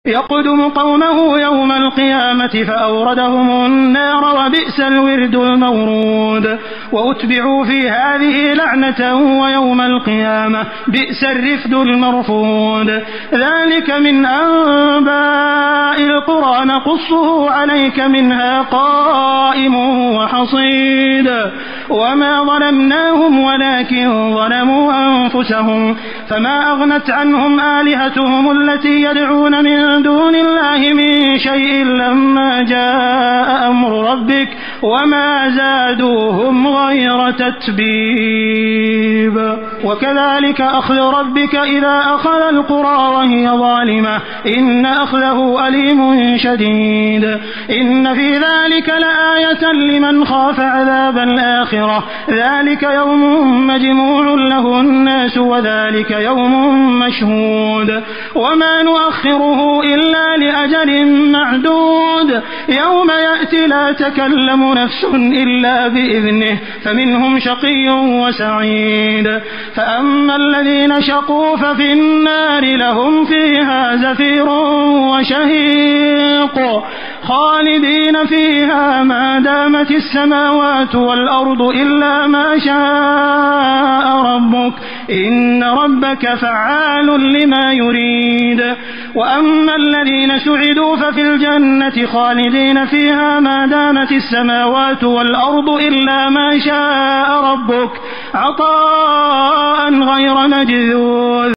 يقدم قومه يوم القيامة فأوردهم النار وبئس الورد المورود وأتبعوا في هذه لعنة ويوم القيامة بئس الرفد المرفود ذلك من أنباء القرى نقصه عليك منها قائم وحصيد وما ظلمناهم ولكن ظلموا أنفسهم فما أغنت عنهم آلهتهم التي يدعون من دون الله من شيء لما جاء أمر ربك وما زادوهم غير تتبيب وكذلك أخذ ربك إذا أخذ القرى وهي ظالمة إن أخذه أليم شديد إن في ذلك لآية لمن خاف عذاب الآخرة ذلك يوم مجموع له الناس وذلك يوم مشهود وما نؤخره إلا لأجل معدود يوم يأتي لا تكلم نفس إلا بإذنه فمنهم شقي وسعيد فأما الذين شقوا ففي النار لهم فيها زفير وشهيق خالدين فيها ما دامت السماوات والأرض إلا ما شاء ربك إن ربك فعال لما يريد وأما الذين سعدوا ففي الجنة خالدين فيها ما دامت السماوات والأرض إلا ما شاء ربك عطاء غير مجذوذ